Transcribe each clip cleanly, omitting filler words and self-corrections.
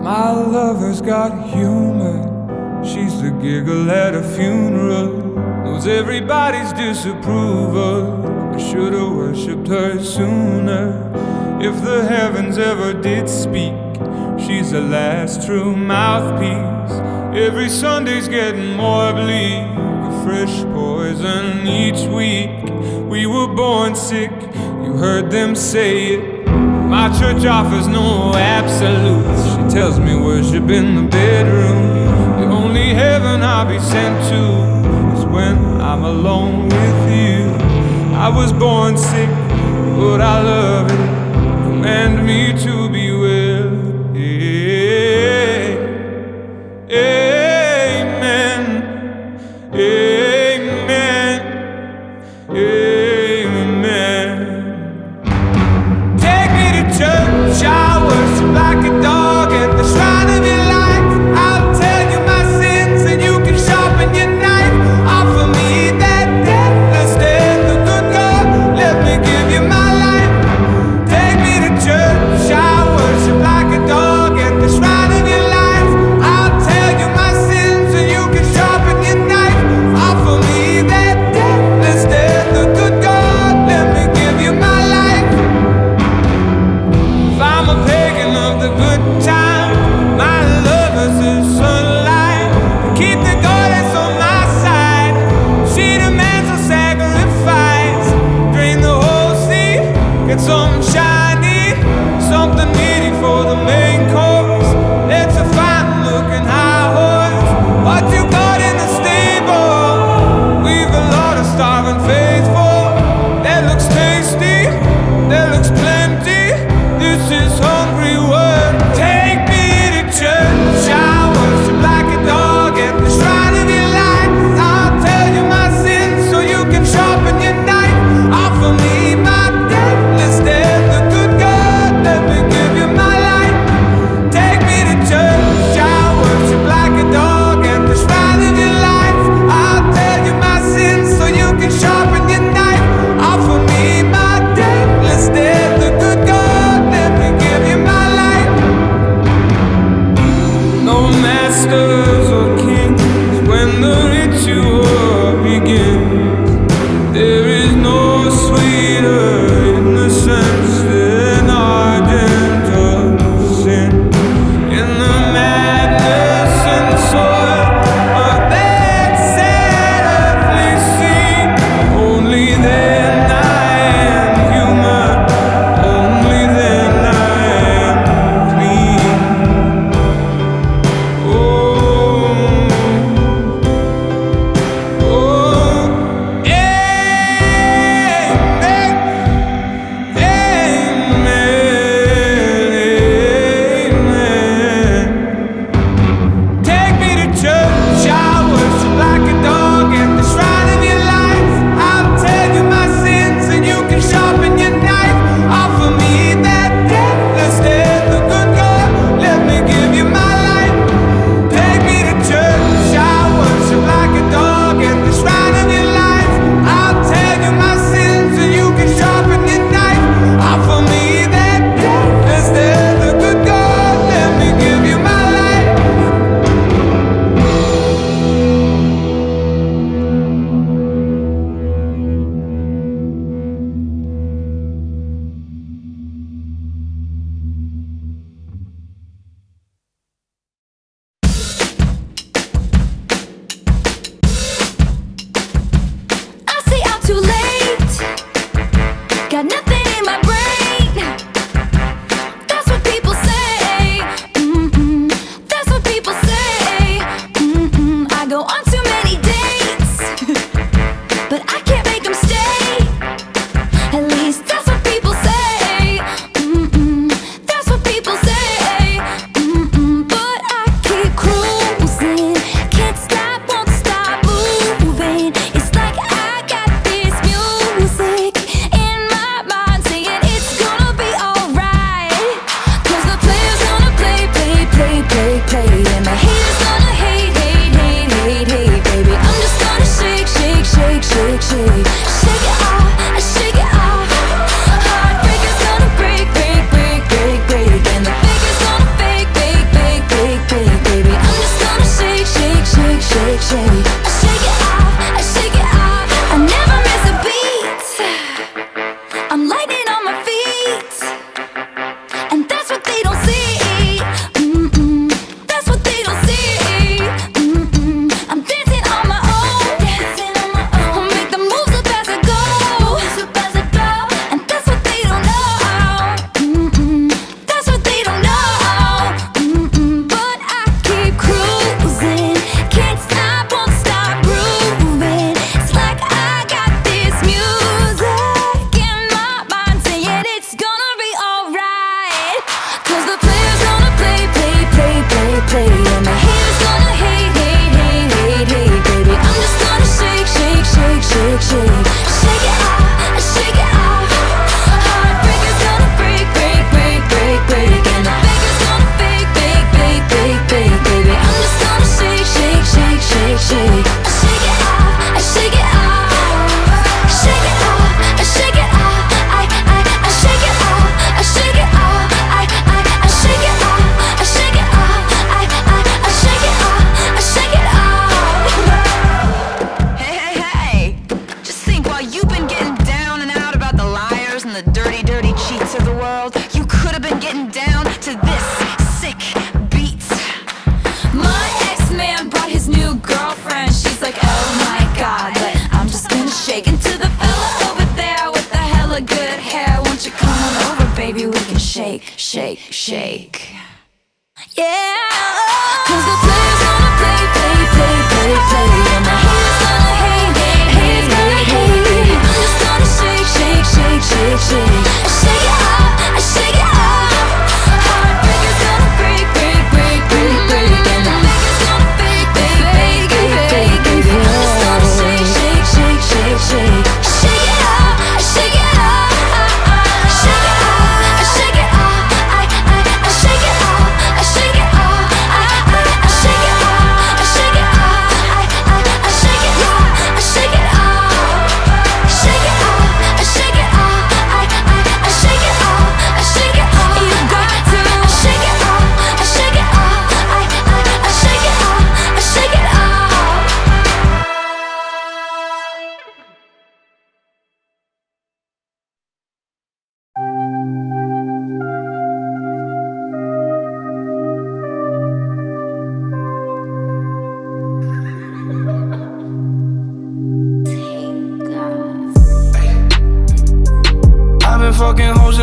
My lover's got humor. She's the giggle at a funeral. Knows everybody's disapproval. I should've worshipped her sooner. If the heavens ever did speak, she's the last true mouthpiece. Every Sunday's getting more bleak, a fresh poison each week. We were born sick, you heard them say it. My church offers no absolutes. She tells me worship in the bedroom. The only heaven I'll be sent to is when I'm alone with you. I was born sick, but I love it. Command me to be well. Amen. Amen. Amen. Take me to church, I worship like a dog at the shrine of your light. I'll tell you my sins and you can sharpen your knife. Offer me that deathless death, the good God, let me give you my life. Take me to church, I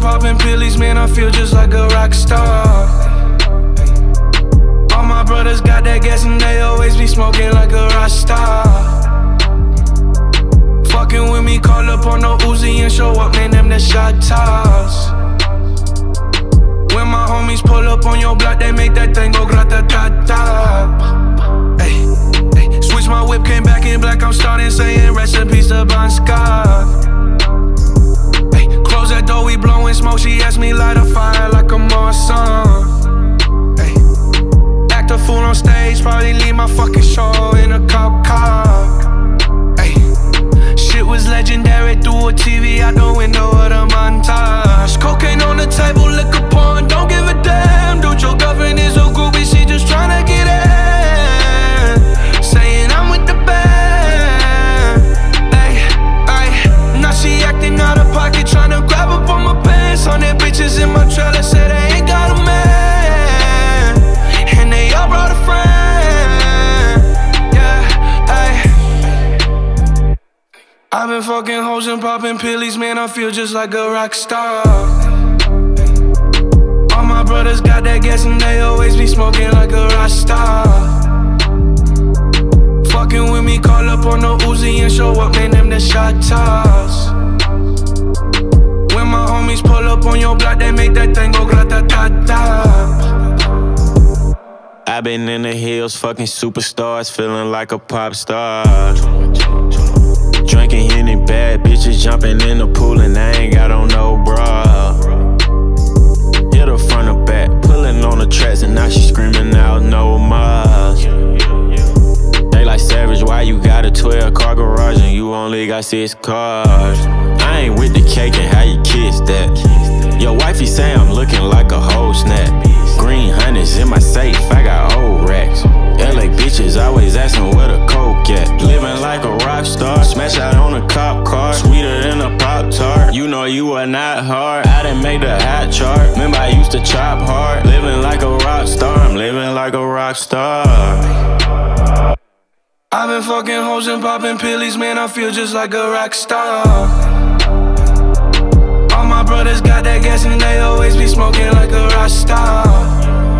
popping pillies, man, I feel just like a rock star. All my brothers got that gas and they always be smoking like a rock star. Fucking with me, call up on no Uzi and show up, man, them the shot toss. When my homies pull up on your block, they make that thing go grata-ta-ta. Ay, ay. Switch my whip, came back in black, I'm starting saying rest in peace to Bon Scott. Ay, close that door, we blowing smoke, she asked me light a fire like a Marsan. Ay, act a fool on stage, probably leave my fucking show in a cop car. Ay, shit was legendary, through a TV out the window of the montage. Cocaine on the table, liquor porn, don't give a damn. Dude, your girlfriend is a groupie, she just tryna get in. Saying I'm with the band. Ay, ay, now she acting out of pocket, tryna grab up on my pants. 100 bitches in my trailer, say they ain't got a man, and they all brought a friend. Yeah, ay. I've been fucking hoes and popping pillies, man, I feel just like a rock star. All my brothers got that gas and they always be smoking like a rock star. Fucking with me, call up on no Uzi and show up, man, them the shot toss. When my homies pull up on your block, they make that thing go grata-ta-ta. I've been in the hills, fucking superstars, feeling like a pop star. Drinking Henny, bad bitches jumping in the pool and I ain't got on no bra. Hit her front or back, pulling on the tracks and now she screaming out no more. They like Savage, why you got a 12-car garage and you only got 6 cars? I ain't with the cake and how you kiss that. Your wifey say I'm looking like a whole snap. Green hundreds in my safe, I got old racks. LA bitches always asking where the coke at. Living like a rock star, smash out on a cop car, sweeter than a Pop-Tart. You know you are not hard, I done made the hot chart. Remember I used to chop hard, living like a rock star, I'm living like a rock star. I've been fucking hoes and popping pillies, man, I feel just like a rock star. All my brothers got that gas and they always be smoking like a rock star.